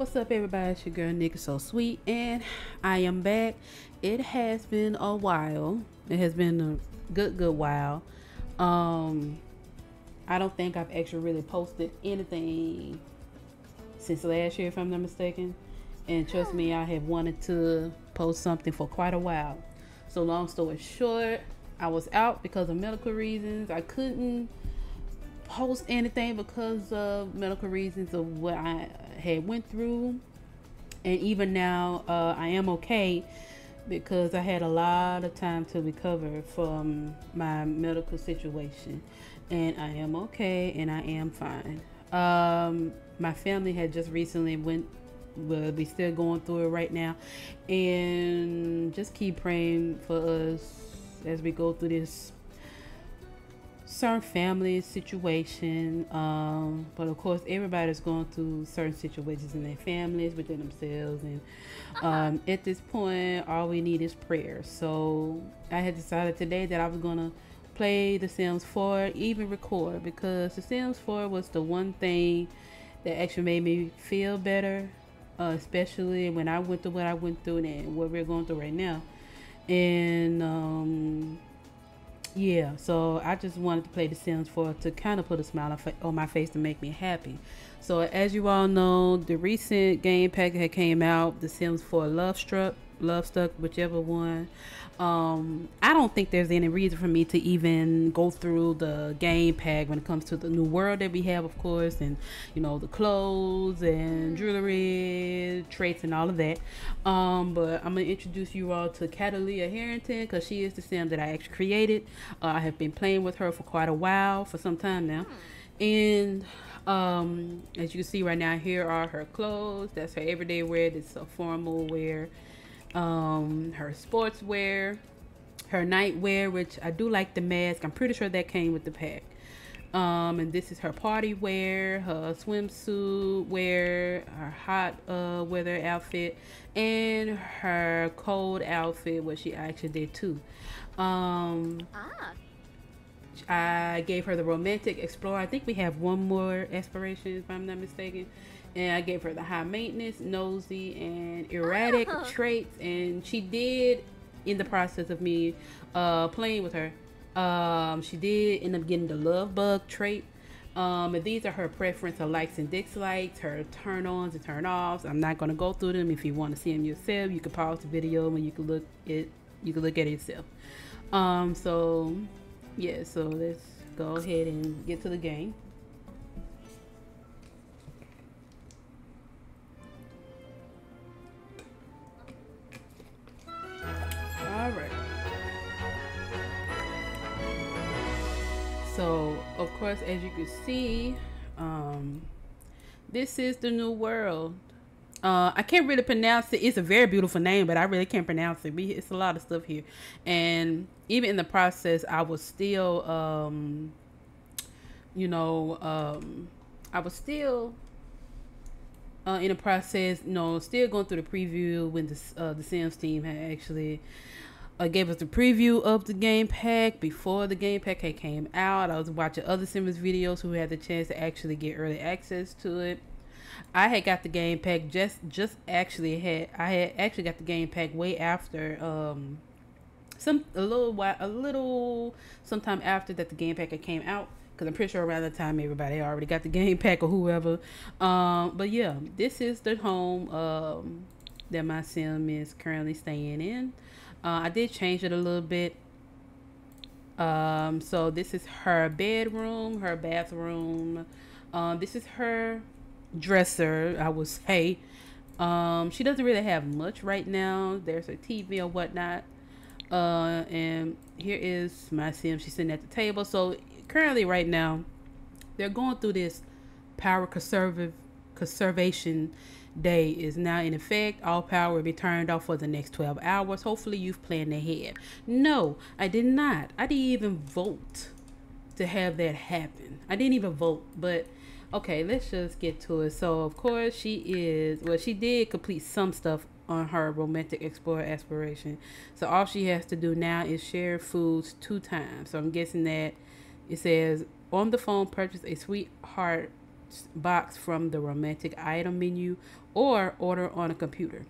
What's up, everybody? It's your girl, Nikki So Sweet, and I am back. It has been a while. It has been a good while. Um, I don't think I've actually really posted anything since last year, if I'm not mistaken. And trust me, I have wanted to post something for quite a while. So, long story short, I was out because of medical reasons. I couldn't post anything because of medical reasons of what I had went through, and even now I am okay because I had a lot of time to recover from my medical situation, and I am okay and I am fine. My family had just recently went, well, we still going through it right now, and just keep praying for us as we go through this certain family situation. But of course everybody's going through certain situations in their families, within themselves, and at this point all we need is prayer. So I had decided today that I was gonna play The Sims 4, even record, because The Sims 4 was the one thing that actually made me feel better, especially when I went through what I went through and what we're going through right now. And yeah, so I just wanted to play The Sims 4 to kind of put a smile on my face to make me happy. So as you all know, the recent game pack that came out, The Sims 4 Love Stuck, whichever one. I don't think there's any reason for me to even go through the game pack when it comes to the new world that we have, of course, and the clothes and jewelry, traits, and all of that. But I'm gonna introduce you all to Catalia Harrington, because she is the sim that I actually created. I have been playing with her for quite a while, for some time now, and as you can see right now, here are her clothes. That's her everyday wear. This is a formal wear. Her sportswear, her nightwear, which I do like the mask. I'm pretty sure that came with the pack. And this is her party wear, her swimsuit wear, her hot weather outfit, and her cold outfit, what she actually did too. I gave her the romantic explorer. I think we have one more aspiration, if I'm not mistaken. And I gave her the high maintenance, nosy, and erratic traits. And she did, in the process of me playing with her, she did end up getting the love bug trait. And these are her preference, her likes and dislikes, her turn-ons and turn-offs. I'm not gonna go through them. If you want to see them yourself, you can pause the video and you can look at it yourself. So yeah, so let's go ahead and get to the game. Alright. So, of course, as you can see, this is the new world. I can't really pronounce it. It's a very beautiful name, but I really can't pronounce it. It's a lot of stuff here. And even in the process, I was still, I was still in the process, still going through the preview when the Sims team had actually gave us the preview of the game pack before the game pack had came out. I was watching other Sims videos who had the chance to actually get early access to it. I had got the game pack I had actually got the game pack way after sometime after that the game pack had came out, because I'm pretty sure around the time everybody already got the game pack or whoever. But yeah, this is the home that my sim is currently staying in. I did change it a little bit. So this is her bedroom, her bathroom. This is her dresser, I would say. She doesn't really have much right now. There's her TV or whatnot. And here is my sim. She's sitting at the table. So currently right now, they're going through this power conservation day is now in effect. All power will be turned off for the next 12 hours. Hopefully you've planned ahead. No, I did not. I didn't even vote to have that happen. I didn't even vote, but okay, let's just get to it. So of course she did complete some stuff on her romantic explorer aspiration. So all she has to do now is share foods 2 times. So I'm guessing that it says on the phone, purchase a sweetheart box from the romantic item menu or order on a computer.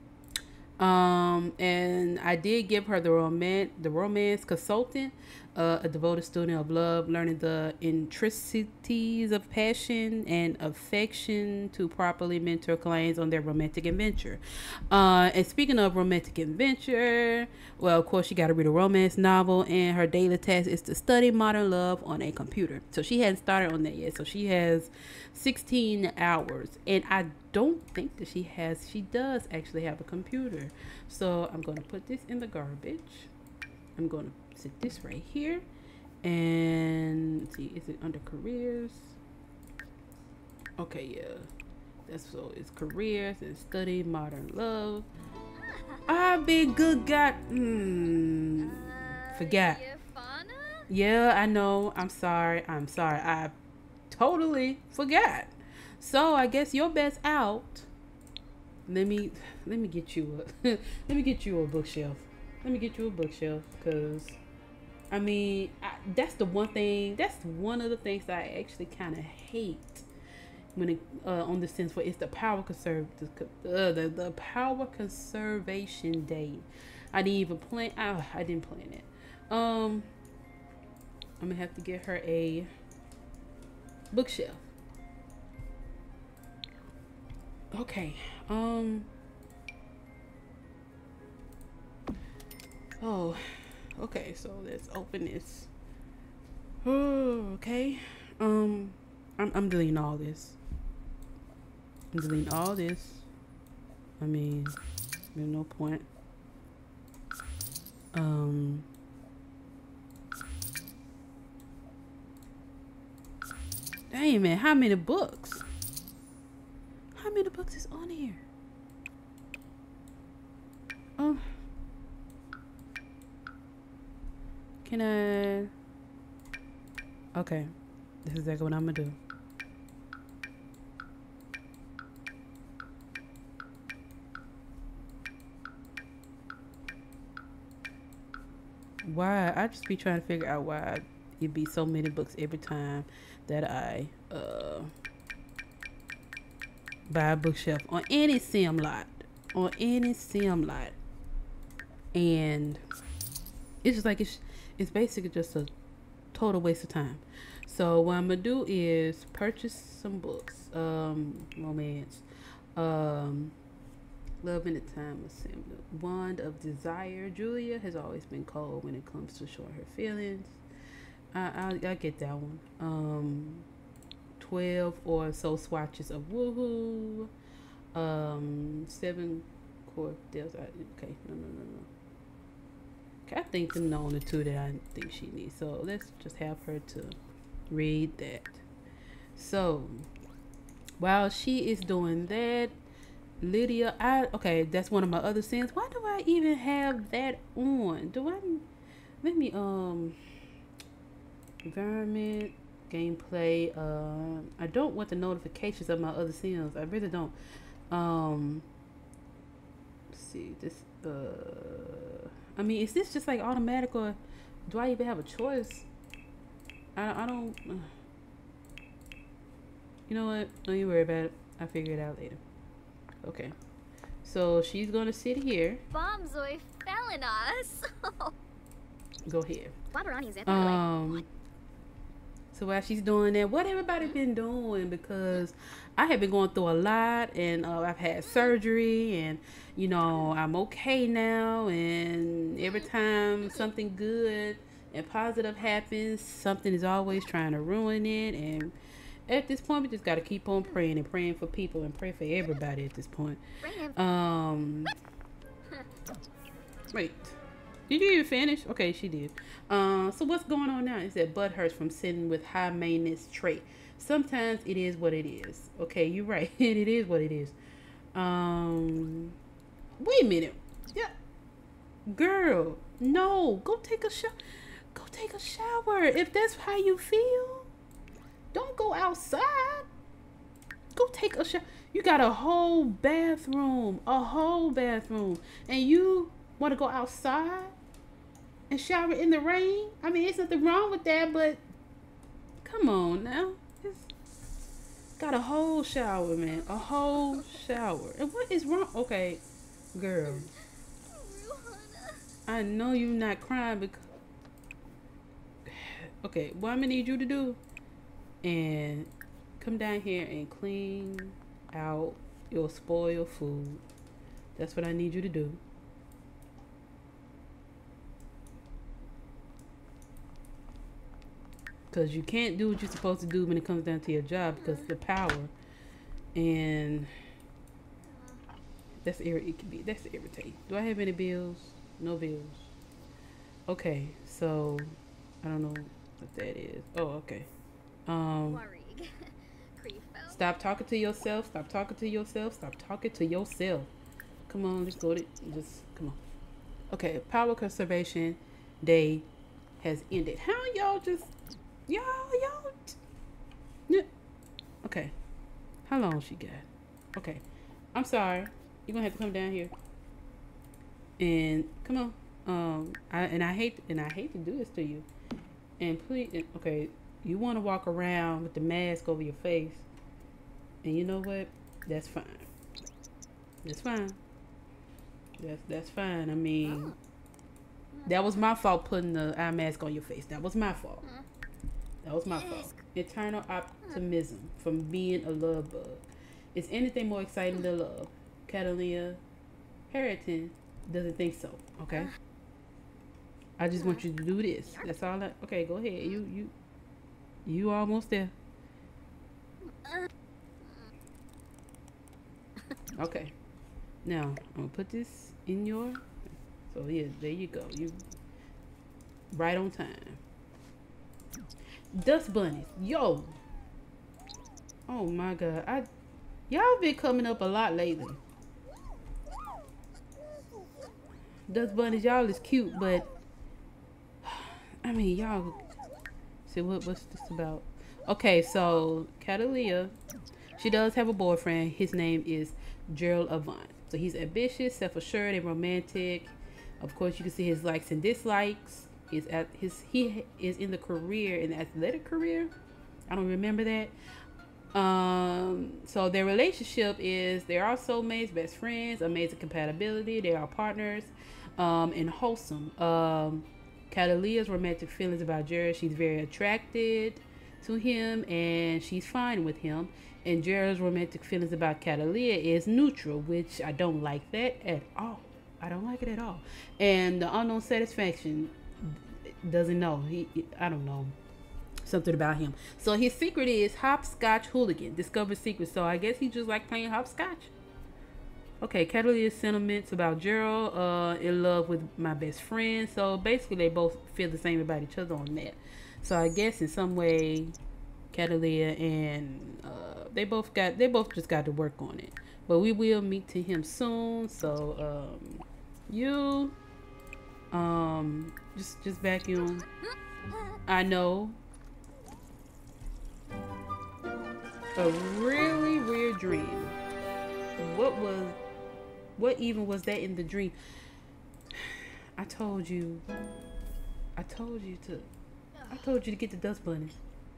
And I did give her the romance consultant, a devoted student of love, learning the intricacies of passion and affection to properly mentor clients on their romantic adventure. And speaking of romantic adventure, well, of course, she got to read a romance novel, and her daily task is to study modern love on a computer. So she hadn't started on that yet. So she has 16 hours, and I don't think that she does actually have a computer. So I'm going to put this in the garbage. I'm going to sit this right here, and let's see, is it under careers? Okay, yeah, that's so it's careers and study modern love. I've been good got forgot. Yeah, I know, I'm sorry, I totally forgot. So I guess your best out. Let me get you a let me get you a bookshelf. Let me get you a bookshelf, because I mean, that's the one thing. That's one of the things that I actually kind of hate when it on the sense where it's the the power conservation day. I didn't even plan. I didn't plan it. I'm gonna have to get her a bookshelf. Okay. Oh, okay. So let's open this. Oh, okay. I'm deleting all this. I'm deleting all this. I mean, there's no point. Dang, man, how many books? How many books is on here? Oh. Can I? Okay. This is exactly what I'm gonna do. Why? I just be trying to figure out why it'd be so many books every time that I buy a bookshelf on any sim lot. On any sim lot. And it's just like it's basically just a total waste of time. So what I'm gonna do is purchase some books. Romance. Love in the Time of Samuel. Wand of Desire. Julia has always been cold when it comes to showing her feelings. I'll get that one. 12 or so swatches of Woohoo. 7 core deals. Okay, no. Okay, I think them the only two that I think she needs. So let's just have her to read that. So while she is doing that, Lydia, okay, that's one of my other sins. Why do I even have that on? Let me environment, gameplay. I don't want the notifications of my other sins. I really don't. Let's see this. I mean, is this just like automatic, or do I even have a choice? I don't. You know what? Don't you worry about it. I'll figure it out later. Okay. So she's gonna sit here. Bombzoy Felinas. Go ahead. So while she's doing that, what everybody been doing? Because I have been going through a lot, and I've had surgery, and you know I'm okay now. And every time something good and positive happens, something is always trying to ruin it. And at this point, we just got to keep on praying and praying for people and pray for everybody at this point. Wait. Did you even finish? Okay, she did. So what's going on now? Is that butt hurts from sitting with high maintenance trait. Sometimes it is what it is. Okay, you're right. It is what it is. Wait a minute. Yeah. Girl, no. Go take a shower. Go take a shower. If that's how you feel. Don't go outside. Go take a shower. You got a whole bathroom. And you want to go outside and shower in the rain? I mean, there's nothing wrong with that, but come on now. Got a whole shower, man. A whole shower. And what is wrong? Okay, girl. I know you're not crying because. Okay, what I'm gonna need you to do and come down here and clean out your spoiled food. That's what I need you to do. Because you can't do what you're supposed to do when it comes down to your job because of the power. And that's irritating. Do I have any bills? No bills. Okay, so I don't know what that is. Oh, okay. Stop talking to yourself. Stop talking to yourself. Stop talking to yourself. Come on, let's go to just come on. Okay, power conservation day has ended. How y'all just y'all yeah. Okay. How long she got? Okay. I'm sorry. You're gonna have to come down here. And come on. I hate to do this to you. And please okay, you wanna walk around with the mask over your face. And you know what? That's fine. That's fine. That's fine. I mean, that was my fault putting the eye mask on your face. That was my fault. That was my fault. Eternal optimism from being a love bug. Is anything more exciting than love? Catalina Harrington doesn't think so. Okay. I just want you to do this. That's all. Okay, go ahead. You almost there. Okay. Now I'm gonna put this in your. So yeah, there you go. You right on time. Dust bunnies, yo. Oh my God, y'all been coming up a lot lately. Dust bunnies, y'all is cute, but I mean y'all. See what's this about? Okay, so Catalina, she does have a boyfriend. His name is Gerald Avant. So he's ambitious, self-assured, and romantic. Of course, you can see his likes and dislikes. He is in the athletic career. I don't remember that. So their relationship is they are soulmates, best friends, amazing compatibility. They are partners, and wholesome. Catalina's romantic feelings about Jared. She's very attracted to him, and she's fine with him. And Jared's romantic feelings about Catalina is neutral, which I don't like that at all. I don't like it at all. And the unknown satisfaction doesn't know. I don't know. Something about him. So his secret is hopscotch hooligan. Discovered secret. So I guess he just like playing hopscotch. Okay, Catalina's sentiments about Gerald, in love with my best friend. So basically they both feel the same about each other on that. So I guess in some way Catalina and they both just got to work on it. But we will meet to him soon. So just vacuum. I know. A really weird dream. What even was that in the dream? I told you to get the dust bunnies.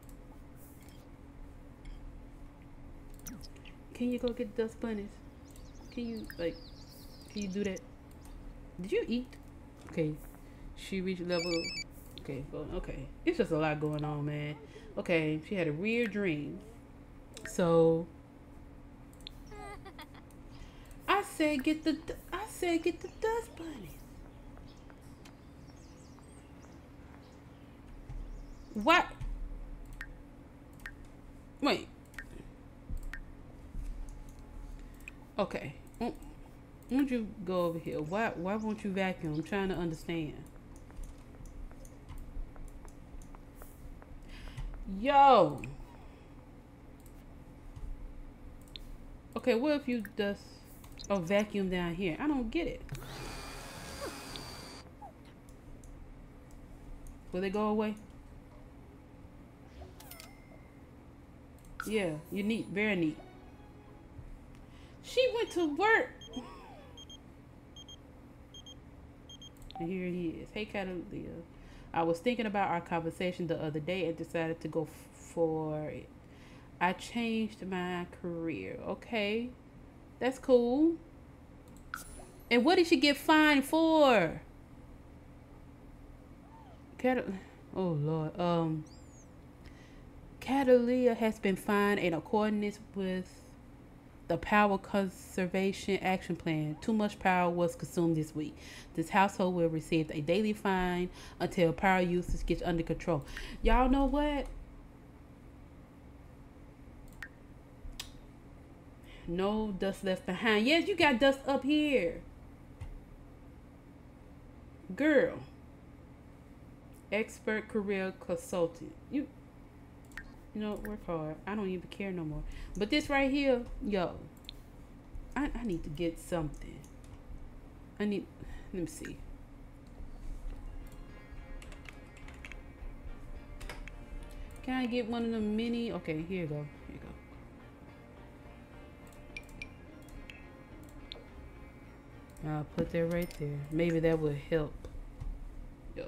Can you go get the dust bunnies? Can you do that? Did you eat? Okay. She reached level. Okay, okay. It's just a lot going on, man. Okay, she had a weird dream. So I said get the dust bunnies. What? Wait. Okay. Won't you go over here? Why won't you vacuum? I'm trying to understand. Yo. Okay, what if you just vacuum down here? I don't get it. Will they go away? Yeah, you neat, very neat. She went to work. And here he is. Hey, Catalina. I was thinking about our conversation the other day and decided to go for it. I changed my career. Okay, that's cool. And what did she get fined for? Oh Lord. Catalina has been fined in accordance with the Power Conservation Action Plan. Too much power was consumed this week. This household will receive a daily fine until power usage gets under control. Y'all know what? No dust left behind. Yes, you got dust up here. Girl. Expert career consultant. You know, work hard. I don't even care no more. But this right here, yo, I need to get something. Let me see. Can I get one of the mini? Okay, here you go. Here you go. I'll put that right there. Maybe that would help. Yo.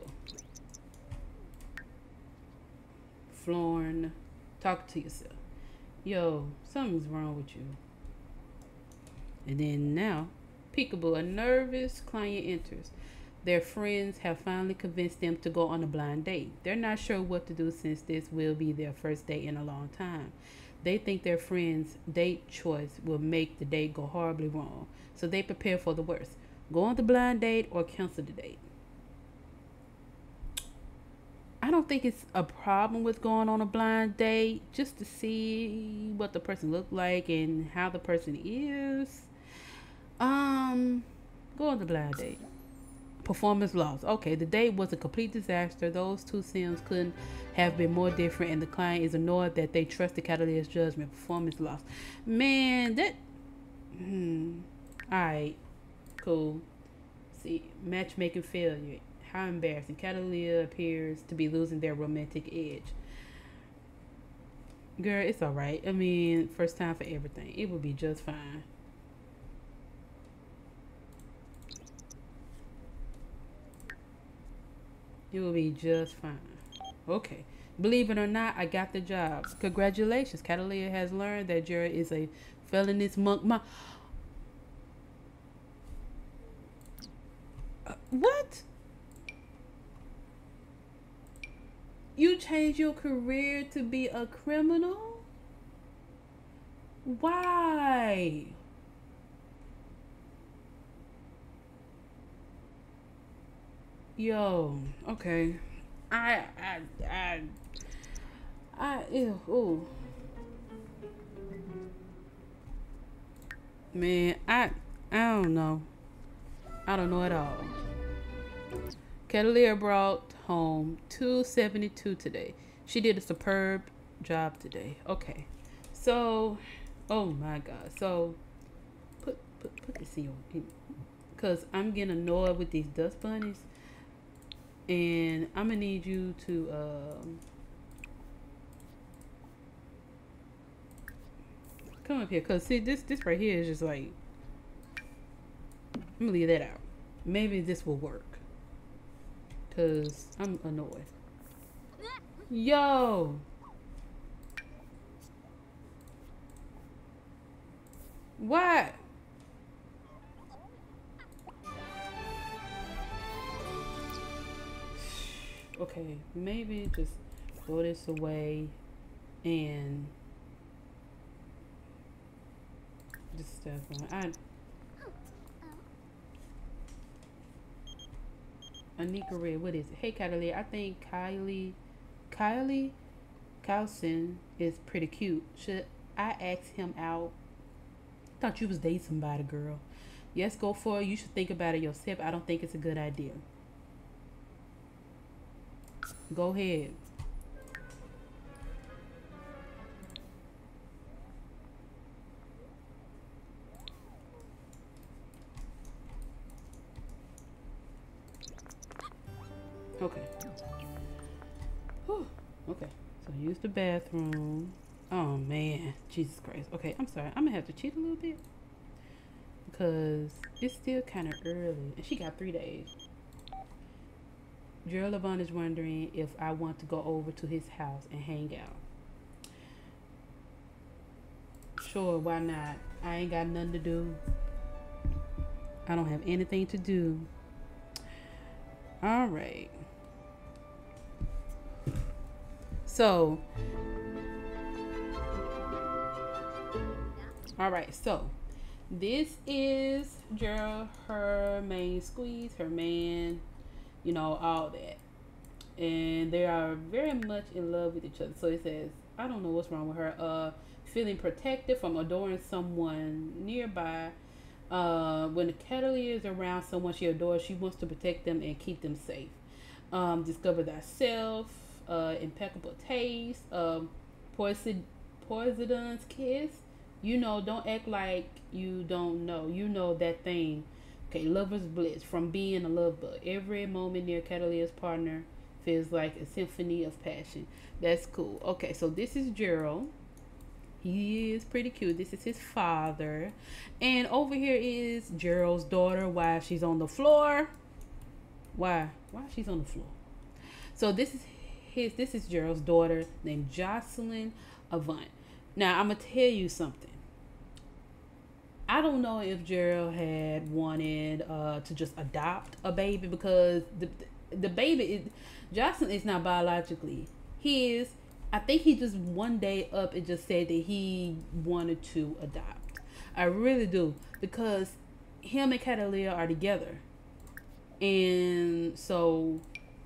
Florn. Talk to yourself. Yo, something's wrong with you. And then now, peekaboo, a nervous client enters. Their friends have finally convinced them to go on a blind date. They're not sure what to do since this will be their first date in a long time. They think their friend's date choice will make the date go horribly wrong. So they prepare for the worst. Go on the blind date or cancel the date. I don't think it's a problem with going on a blind date just to see what the person look like and how the person is. Go on the blind date. Performance loss. Okay, the date was a complete disaster. Those two Sims couldn't have been more different, and the client is annoyed that they trusted Catalina's judgment. Performance loss. Man, that. Alright, cool. See, matchmaking failure. How embarrassing. Catalina appears to be losing their romantic edge. Girl, it's alright. I mean, first time for everything. It will be just fine. It will be just fine. Okay. Believe it or not, I got the job. Congratulations. Catalina has learned that Jared is a felonious monk. What? You changed your career to be a criminal? Why? Yo, okay. Ew, ooh. Man, I don't know. I don't know at all. Catalina brought home $272 today. She did a superb job today. Okay. So, oh my God. So, put this in your, because I'm getting annoyed with these dust bunnies. And I'm gonna need you to come up here, cause see this right here is just like, I'm gonna leave that out. Maybe this will work, cause I'm annoyed. Yo, what? Okay, maybe just throw this away and just stuff on. Anika Red, what is it? Hey Catalina, I think Kylie Carlson is pretty cute. Should I ask him out? Thought you was dating somebody, girl. Yes, go for it. You should think about it yourself. I don't think it's a good idea. Go ahead. Okay. Whew. Okay. So use the bathroom. Oh man, Jesus Christ. Okay, I'm sorry. I'm gonna have to cheat a little bit because it's still kind of early, and she got 3 days. Gerald Levon is wondering if I want to go over to his house and hang out. Sure, why not? I ain't got nothing to do. I don't have anything to do. All right. So, this is Gerald, her main squeeze, her man, you know, all that. And they are very much in love with each other. So it says, I don't know what's wrong with her. Feeling protected from adoring someone nearby. When the Catalina is around someone she adores, she wants to protect them and keep them safe. Discover thyself, impeccable taste, Poseidon's kiss. You know, don't act like you don't know. You know that thing. Okay, lover's bliss. From being a love bug. Every moment near Catalina's partner feels like a symphony of passion. That's cool. Okay, so this is Gerald. He is pretty cute. This is his father. And over here is Gerald's daughter. Why she's on the floor. Why she's on the floor. So this is Gerald's daughter named Jocelyn Avant. Now I'm gonna tell you something. I don't know if Gerald had wanted to just adopt a baby, because the baby Jocelyn is not biologically his. I think he just one day up and just said that he wanted to adopt. I really do, because him and Catalina are together, and so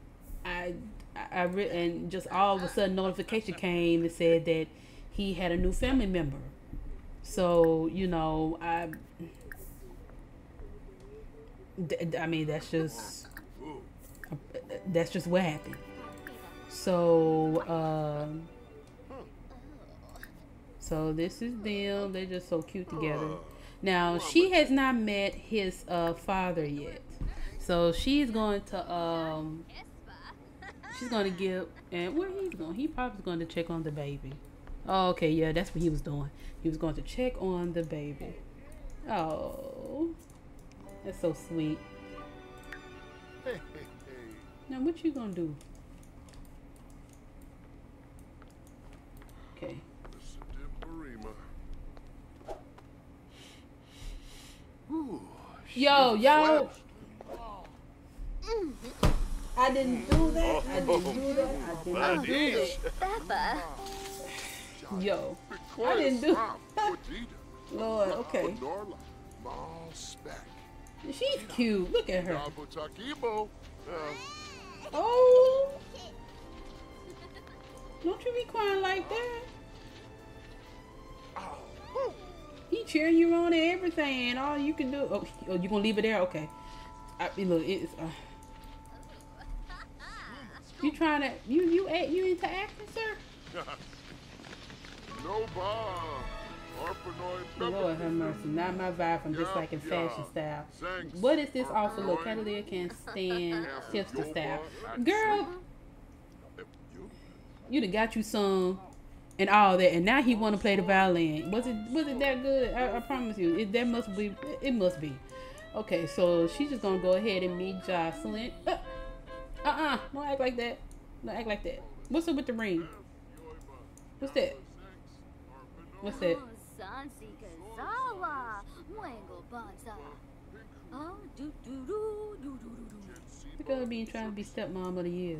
and just all of a sudden notification came and said that he had a new family member. So, you know, I mean, that's just what happened. So, so this is them. They're just so cute together. Now, she has not met his father yet. So she's going to give, and where he's going, he probably going to check on the baby. Oh, okay, yeah, that's what he was doing. He was going to check on the baby. Oh, that's so sweet. Now, what you gonna do? Okay. Yo, y'all. I didn't do that. I did not do that. Yo, I didn't do that. Lord, okay. She's cute. Look at her. Oh. Don't you be crying like that. He cheering you on and everything, and all you can do. Oh, you gonna leave it there? Okay. Look, it's. You trying to you into acting, sir? No bomb. Lord have mercy. Not my vibe from disliking fashion style. What is this awful look? Catalina can't stand hipster style. Girl, you done got you some and all that, and now he want to play the violin. Was it that good? I promise you, it must be. Okay, so she's just gonna go ahead and meet Jocelyn. Don't act like that. Don't act like that. What's up with the ring? What's that? What's that? Look at her being trying to be stepmom of the year.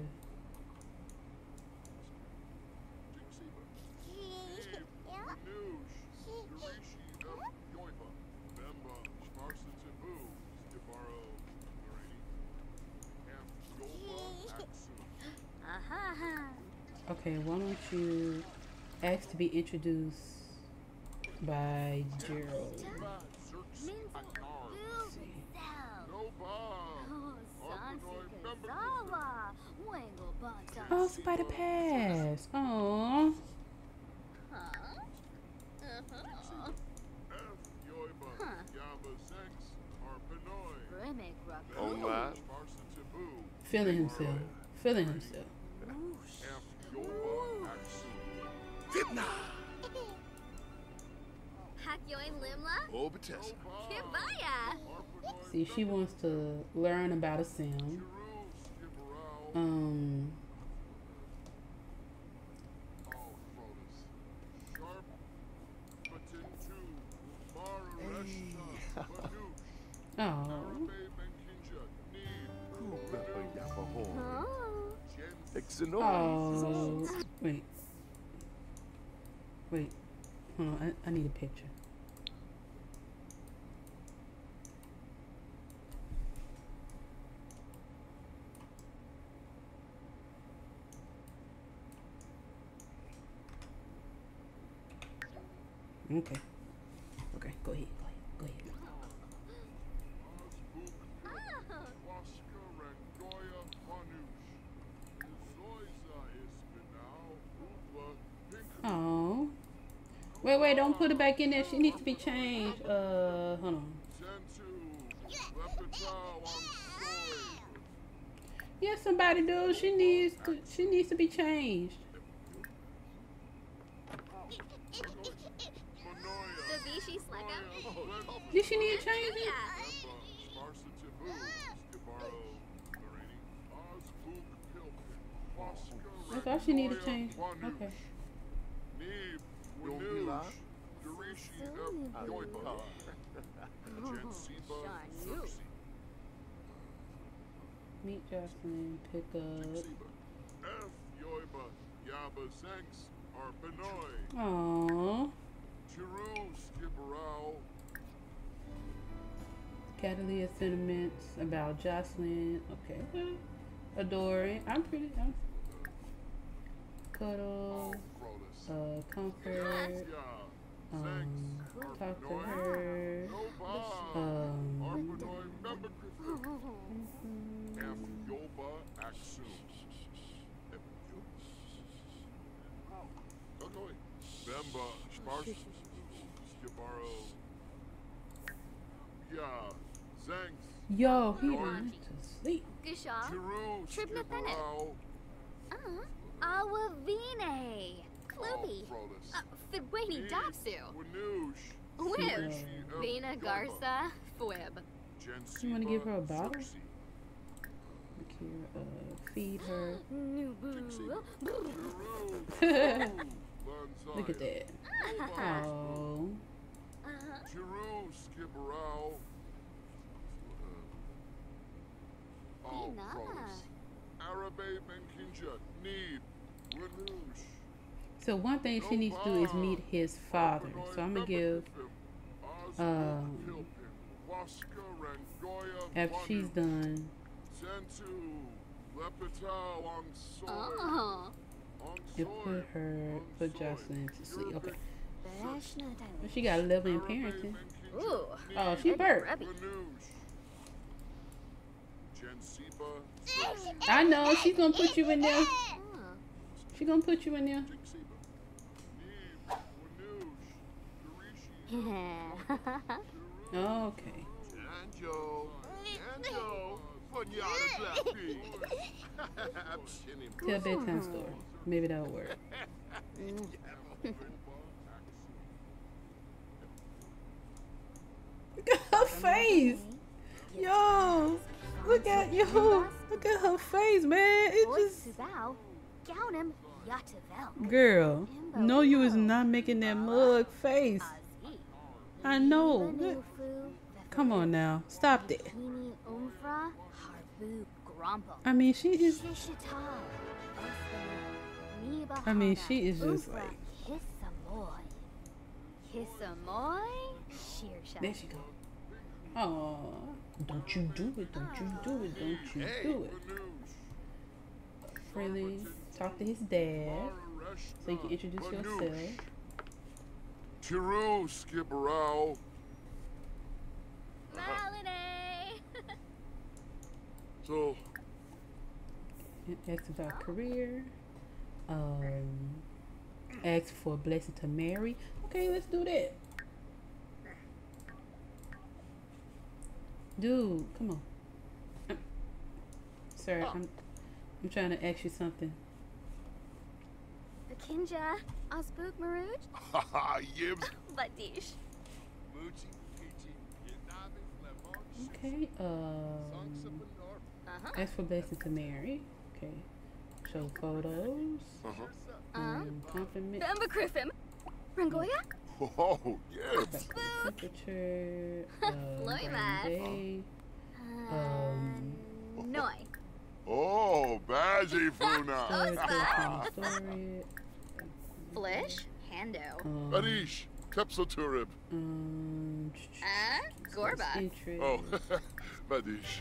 Okay, why don't you ask to be introduced by Gerald? Oh, Spider Pass. Aww. Feeling himself. See, she wants to learn about a sim. Oh. Oh. Wait. Wait. Hold on. I need a picture. Okay. Okay. Go ahead. Go ahead. Go ahead. Oh. Wait, don't put it back in there. She needs to be changed. Hold on. Yeah, somebody do. She needs to be changed. Did she need to change it? I thought she needed to change. Okay. Meet Jocelyn, pick up. Aww. Catalina sentiments about Jocelyn. Okay. Adore it. I'm cuddle. Comfort. Talk to her. Yo, he went to sleep. Awavine. Klubi. Fidwani Dapsu. Wib. Vina Garza. Fwib. You want to give her a bottle? Feed her. Look at that. Oh. So one thing she needs to do is meet his father. So I'm gonna give after she's done. You put Jocelyn to sleep. Okay. But she got a level in parenting. Ooh. Oh, she burped. I know, she's gonna put you in there. She's gonna put you in there. Okay. Tell bedtime story. Maybe that'll work. Look at her face. Yo, look at her face, man. It just. Girl, no, you is not making that mug face. I know. Come on now, stop that. I mean, she is. I mean, she is just like. There she go. Oh, don't you do it? Don't you do it? Don't you do it? Friendly. Talk to his dad so you can introduce yourself. Chiru Skibberau. So ask about career. Ask for a blessing to marry. Okay, let's do that. Dude, come on. Sir, I'm trying to ask you something. Kinja, Osbook Maruj? Haha, Yibs. Badish. Okay, ask for blessing to marry. Okay. Show photos. Compliment. Bamba Griffin. Rangoya? Oh, Yibs. Temperature. Floima. Day. Noi. Oh, Bazzy Funa. Storage. Flish. Hando. Badish. Tepsoturib. Gorba. Interest. Oh, Badish.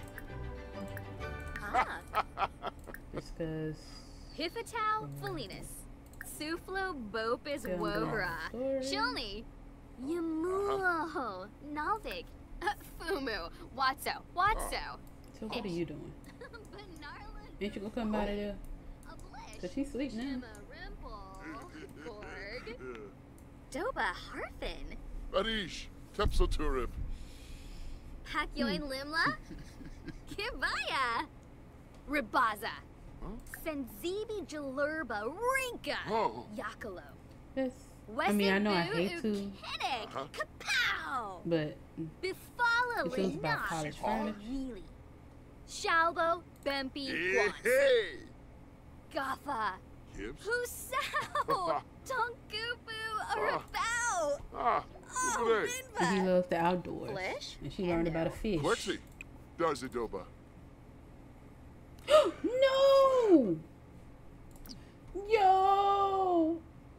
Discuss. Hiffatau Felinus. Suflo Bopis Gundam Wogra. storage. Shilni. Yamuho. Nalvik. Fumu. Watso. Watso. So what are you doing? Benarlin. Ain't you gonna come out of there? Cause she's sweet now. Shima Rimple. Borg. Doba Harfin. Badish. Tepsoturib. Hakyoin Limla. Kibaya. Ribaza. Senzibi Jalurba. Rinka. Oh. Yakalo. That's. I mean, I know I hate to, Kinnick. Kapow. but Bifala it feels about college furniture. Really. Shalbo Bempi Hey, Quans. hey. Gaffa. Yibs. Husao. Tonkupu Arabao. Ah, Oh, look at and he Minva. loves the outdoors. Flish. And she learned about a fish. Quexi. Darzidoba. No! Yo!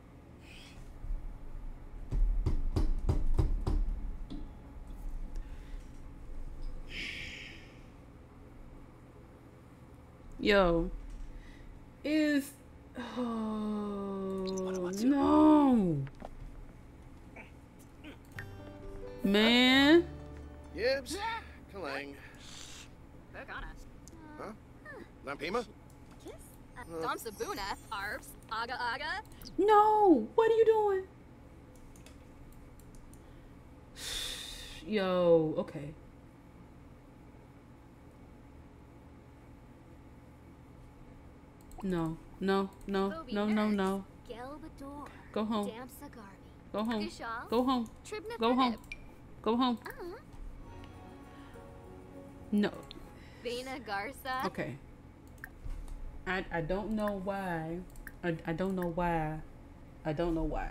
Yo. Is. Oh, no. Man. Yibs. Kalang. Book on us. Huh? Lampima? Kiss? Dom Sabuna. Arps. Aga Aga. No! What are you doing? Yo, okay. No, no, no, no, no, no. Gelbador. Go home. Damsa Garby. Go home. Gishal. Go home. Tribna Go home. Go home. No. Bena Garza. Okay. I don't know why. I don't know why. I don't know why.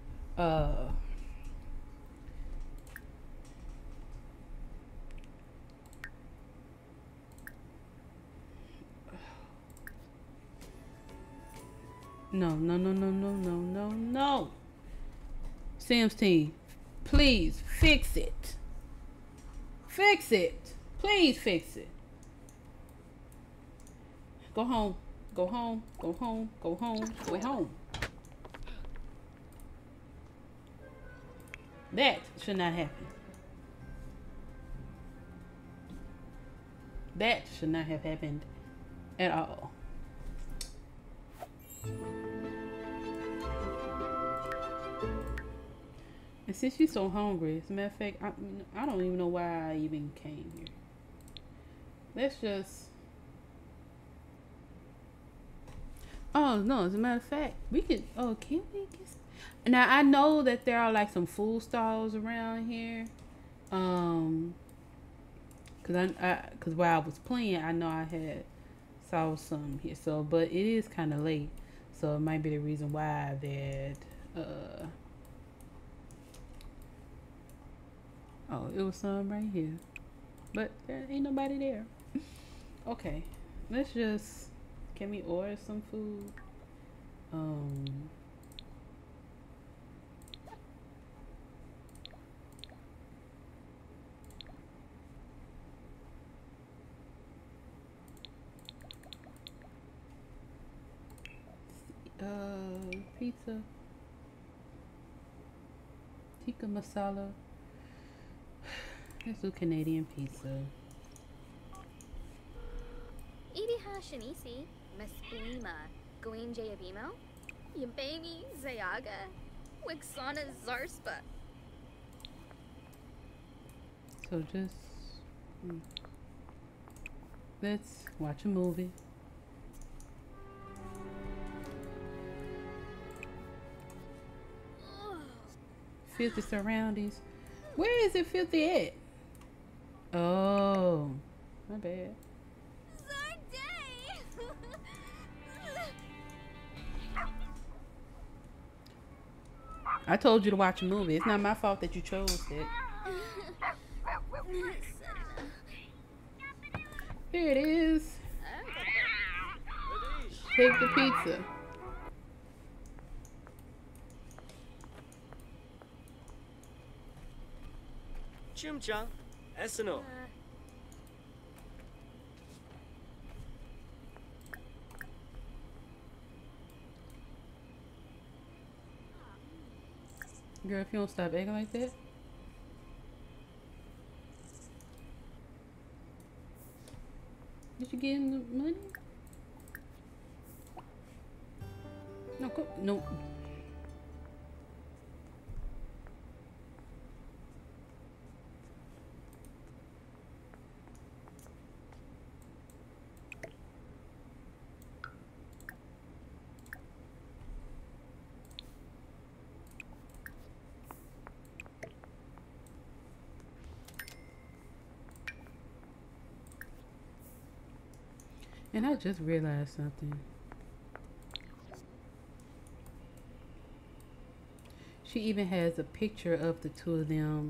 No, no, no, no, no, no, no, no. Sims team, please fix it. Fix it. Please fix it. Go home. Go home. Go home. Go home. Go home. That should not happen. That should not have happened at all. And since you're so hungry, as a matter of fact, I don't even know why I even came here. Let's just... Oh, no, as a matter of fact, we could... Oh, can we get... Now, I know that there are, like, some food stalls around here. Because while I was playing, I know I had saw some here. So, but it is kind of late. So, it might be the reason why that... Oh, it was some right here. But there ain't nobody there. Okay. Let's just... Can we order some food? Pizza. Tikka masala. Let's do Canadian pizza. Ibiha Shanisi. Masplima. Gween Jayabimo. Yabami Zayaga. Wixana Zarspa. So just... Let's watch a movie. Filthy surroundings. Where is it filthy at? Oh, my bad. I told you to watch a movie. It's not my fault that you chose it. Here it is. Take the pizza. 춤장 에스노 Girl, if you don't stop acting like that. Did you get in the money? No, go. No. And I just realized something. She even has a picture of the two of them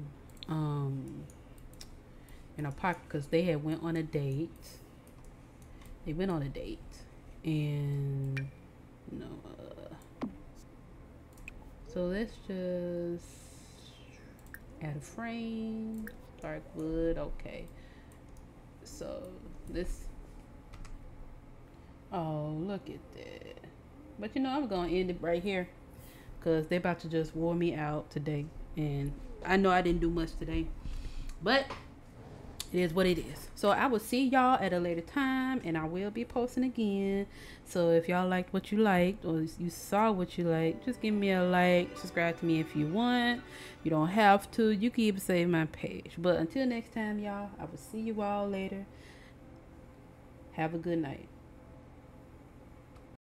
in a pocket because they had went on a date. They went on a date and you know, so let's just add a frame, dark wood. Okay, so this. Oh, look at that. But you know, I'm gonna end it right here because they're about to just wore me out today, and I know I didn't do much today, but it is what it is. So I will see y'all at a later time, and I will be posting again. So if y'all liked what you liked, or you saw what you liked, just give me a like, subscribe to me if you want. You don't have to. You can even save my page. But until next time, y'all, I will see you all later. Have a good night.